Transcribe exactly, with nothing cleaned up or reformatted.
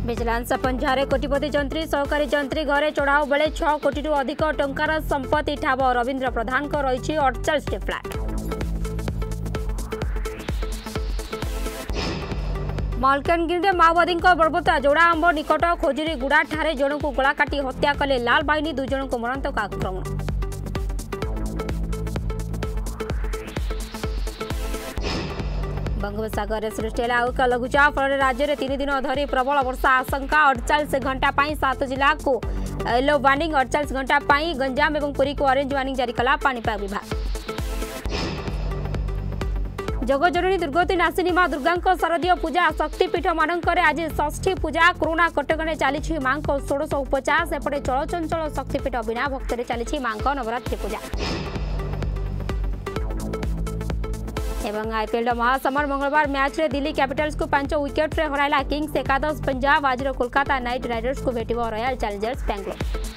Vigilance पंजारे कोटिपति जंत्री सहकारी जंत्री घरे चढ़ाऊ बेले छह कोटी रु अधिक टंकार संपत्ति ठाब रवींद्र प्रधान को रही अड़चाश टी फ्लाट। मालकानगिरी माओवादी बर्बरता जोड़ा आंब निकट खोजुरी गुड़ा ठारे जन को गला काटी हत्या कले लाल बाहिनी दुई जन को मरणतक आक्रमण। बंगोपसागर में सृष्टि है आउ एक लघुचाप फल राज्य में तीन दिन धरी प्रबल वर्षा आशंका अड़चाश घंटा सात जिला को येलो वार्निंग अड़चाश घंटा गंजाम और पुरी को ऑरेंज वार्निंग जारी कला पाणीपाग विभाग। जगजननी दुर्गति नाशिनी मां दुर्गा शारदीय पूजा शक्तिपीठ मानकर आज षष्ठी पूजा कोरोना कटकणे चली मां षोड़श उपचार सेपटे चलचंचल शक्तिपीठ बिना भक्तरे चली मां नवरात्रि पूजा। एवं आईपीएल महासमर मंगलवार मैच रे दिल्ली कैपिटल्स को पांच विकेट रे हराइला किंग्स एकादश पंजाब आज कोलकाता नाइट राइडर्स को भेटिबो रॉयल चैलेंजर्स बेंगलोर।